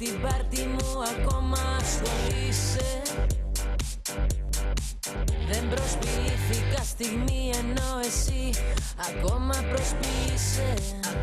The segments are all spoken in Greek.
την πάρτι μου ακόμα ασχολείσαι. Δεν προσποιήθηκα στιγμή ενώ εσύ ακόμα προσποιείσαι.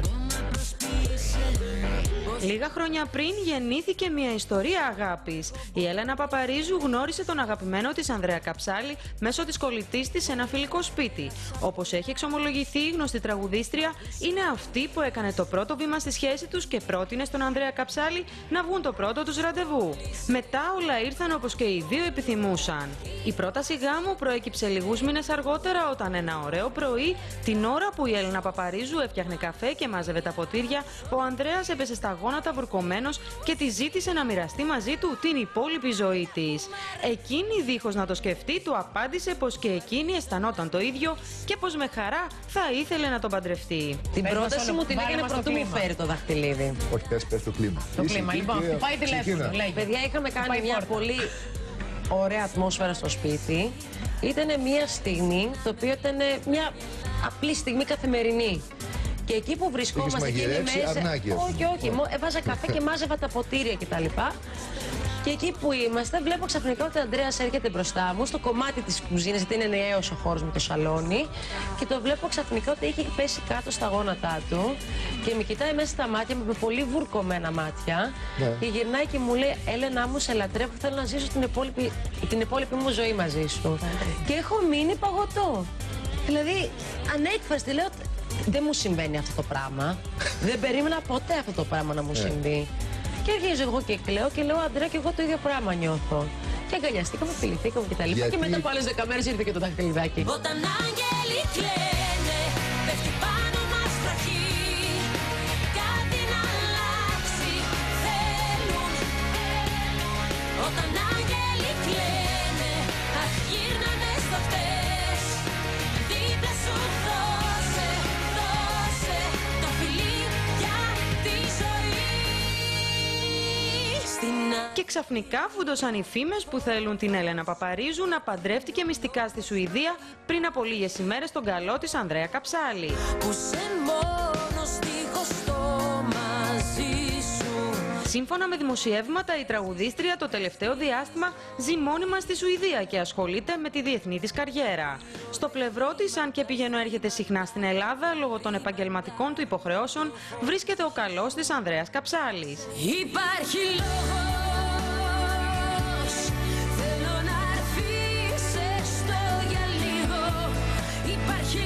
Λίγα χρόνια πριν γεννήθηκε μια ιστορία αγάπης. Η Έλενα Παπαρίζου γνώρισε τον αγαπημένο της Ανδρέα Καψάλη μέσω της κολλητής της σε ένα φιλικό σπίτι. Όπως έχει εξομολογηθεί η γνωστή τραγουδίστρια, είναι αυτή που έκανε το πρώτο βήμα στη σχέση τους και πρότεινε στον Ανδρέα Καψάλη να βγουν το πρώτο τους ραντεβού. Μετά όλα ήρθαν όπως και οι δύο επιθυμούσαν. Η πρόταση γάμου προέκυψε λίγους μήνες αργότερα, όταν ένα ωραίο πρωί, την ώρα που η Έλενα Παπαρίζου έφτιαχνε καφέ και μάζευε τα ποτήρια, ο Ανδρέας έπεσε στα γόνατα βουρκωμένος και τη ζήτησε να μοιραστεί μαζί του την υπόλοιπη ζωή της. Εκείνη, δίχως να το σκεφτεί, του απάντησε πως και εκείνη αισθανόταν το ίδιο και πως με χαρά θα ήθελε να τον παντρευτεί. Την πρόταση μου την έκανε πρωτού μου φέρει το δαχτυλίδι. Όχι, πες το κλίμα. Το κλίμα, λοιπόν, πάει τηλέφωνο. Παιδιά, είχαμε κάνει μια πολύ ωραία ατμόσφαιρα στο σπίτι. Ήτανε μια στιγμή, το οποίο ήταν μια απλή στιγμή καθημερινή. Και εκεί που βρισκόμαστε, εκείνη μέσα. Όχι, έβαζα καφέ και μάζευα τα ποτήρια κτλ. Και εκεί που είμαστε, βλέπω ξαφνικά ότι ο Ανδρέας έρχεται μπροστά μου στο κομμάτι της κουζίνας, γιατί είναι νέος ο χώρος με το σαλόνι. Και το βλέπω ξαφνικά ότι έχει πέσει κάτω στα γόνατά του και με κοιτάει μέσα στα μάτια μου με πολύ βουρκωμένα μάτια. Ναι. Και γυρνάει και μου λέει: Έλενα μου, σε λατρεύω, θέλω να ζήσω την υπόλοιπη μου ζωή μαζί σου. Και έχω μείνει παγωτό. Δηλαδή, ανέκφραστη, λέω. Δεν μου συμβαίνει αυτό το πράγμα. Δεν περίμενα ποτέ αυτό το πράγμα να μου συμβεί. Και αρχίζω εγώ και κλαίω και λέω: Αντρέα, και εγώ το ίδιο πράγμα νιώθω. Και αγκαλιαστήκαμε, φιληθήκαμε κτλ. Και μετά από άλλες 10 μέρες ήρθε και το δαχτυλιδάκι. Όταν άγγελοι κλαίνε, πέφτει πάνω μας βροχή. Κάτι να αλλάξει θέλουν. Όταν άγγελοι κλαίνε, αχ, γύρνανε στο χτες. Δίπλα σου δώσε το φιλί για τη ζωή. Και ξαφνικά φούντωσαν οι φήμες που θέλουν την Έλενα Παπαρίζου να παντρεύτηκε μυστικά στη Σουηδία πριν από λίγες ημέρες τον καλό της Ανδρέα Καψάλη. Που σε μόνο στίχωστο μαζί σου. Σύμφωνα με δημοσιεύματα, η τραγουδίστρια το τελευταίο διάστημα ζει μόνιμα στη Σουηδία και ασχολείται με τη διεθνή της καριέρα. Στο πλευρό της, αν και πηγαίνω έρχεται συχνά στην Ελλάδα λόγω των επαγγελματικών του υποχρεώσεων, βρίσκεται ο καλός της Ανδρέας Καψάλης. Υπάρχει λόγος, θέλω να έρθεις έστω για λίγο. Υπάρχει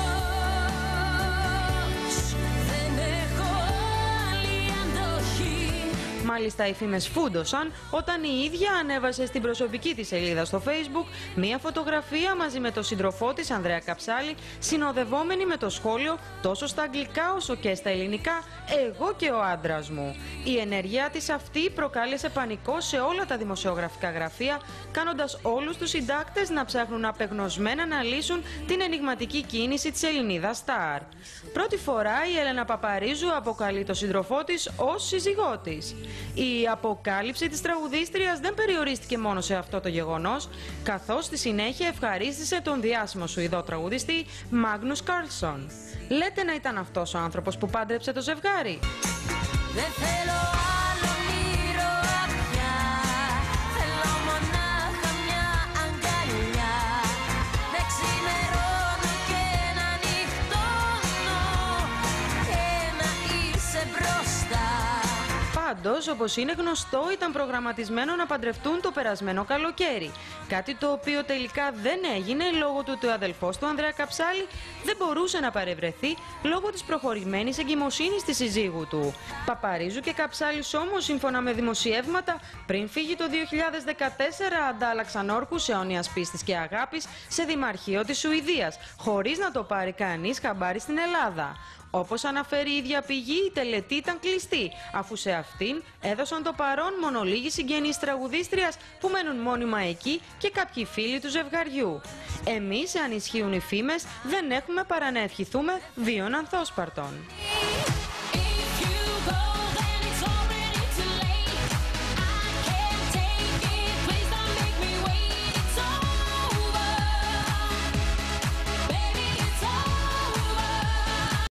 λόγος, δεν έχω άλλη αντοχή. Μάλιστα, οι φήμες φούντωσαν όταν η ίδια ανέβασε στην προσωπική της σελίδα στο Facebook μία φωτογραφία μαζί με τον σύντροφό της Ανδρέα Καψάλη, συνοδευόμενη με το σχόλιο τόσο στα αγγλικά όσο και στα ελληνικά «Εγώ και ο άντρας μου». Η ενέργειά της αυτή προκάλεσε πανικό σε όλα τα δημοσιογραφικά γραφεία, κάνοντας όλους τους συντάκτες να ψάχνουν απεγνωσμένα να λύσουν την ενιγματική κίνηση της Ελληνίδας στάρ. Πρώτη φορά η Έλενα Παπαρίζου αποκαλεί τον σύντροφό της ως σύζυγό της. Η αποκάλυψη της τραγουδίστριας δεν περιορίστηκε μόνο σε αυτό το γεγονός, καθώς στη συνέχεια ευχαρίστησε τον διάσημο Σουηδό τραγουδιστή Μάγνους Κάρλσον. Λέτε να ήταν αυτός ο άνθρωπος που πάντρεψε το ζευγάρι. Δεν θέλω άλλο ήρωα πια, θέλω μονάχα μια αγκαλιά. Δεν ξημερώνω και να νυχτώνω και να είσαι μπροστά. Πάντως, όπως είναι γνωστό, ήταν προγραμματισμένο να παντρευτούν το περασμένο καλοκαίρι. Κάτι το οποίο τελικά δεν έγινε λόγω του ότι ο αδελφός του Ανδρέα Καψάλη δεν μπορούσε να παρευρεθεί λόγω της προχωρημένης εγκυμοσύνης της συζύγου του. Παπαρίζου και Καψάλης όμως, σύμφωνα με δημοσιεύματα, πριν φύγει το 2014 αντάλλαξαν όρκους αιώνιας πίστης και αγάπης σε δημαρχείο της Σουηδίας, χωρίς να το πάρει κανείς χαμπάρι στην Ελλάδα. Όπως αναφέρει η ίδια πηγή, η τελετή ήταν κλειστή, αφού σε αυτήν έδωσαν το παρόν μόνο λίγοι συγγενείς τραγουδίστριας που μένουν μόνιμα εκεί και κάποιοι φίλοι του ζευγαριού. Εμείς, αν ισχύουν οι φήμες, δεν έχουμε παρά να ευχηθούμε βίων ανθόσπαρτων.